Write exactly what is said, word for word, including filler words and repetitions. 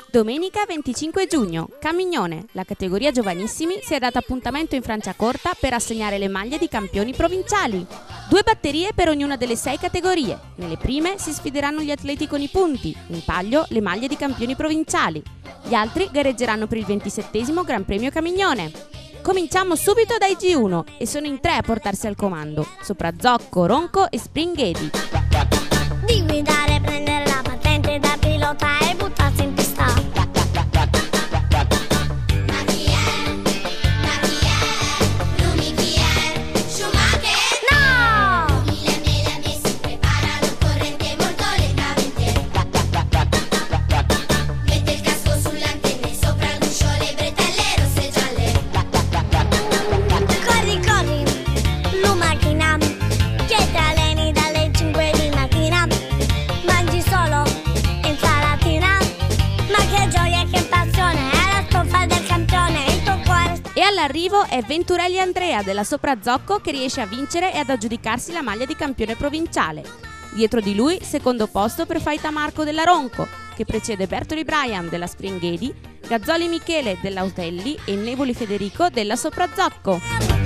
Domenica venticinque giugno, Camignone, la categoria giovanissimi si è data appuntamento in Franciacorta per assegnare le maglie di campioni provinciali. Due batterie per ognuna delle sei categorie. Nelle prime si sfideranno gli atleti con i punti, in palio le maglie di campioni provinciali. Gli altri gareggeranno per il ventisettesimo Gran Premio Camignone. Cominciamo subito dai G uno e sono in tre a portarsi al comando, Soprazzocco, Ronco e Springhetti. Di guidare, prendere la patente da pilota e buttarsi in pista. Ma chi è? Ma chi è? Lumi chi è? Schumacher? No! Mille mele a me si preparano, corrente molto lentamente. Mette il casco sull'antenna, sopra l'uscio le bretelle rosse e gialle. Corri, corri, lu macchina, che ti alleni dalle cinque di mattina. Mangi solo insalatina, ma che gioia e che passione, è la stoffa del campione, il tuo cuore. E all'arrivo è Venturelli Andrea della Soprazzocco che riesce a vincere e ad aggiudicarsi la maglia di campione provinciale. Dietro di lui, secondo posto per Faita Marco della Ronco, che precede Bertoli Brian della Springhetti, Gazzoli Michele dell'Autelli e Nevoli Federico della Soprazzocco.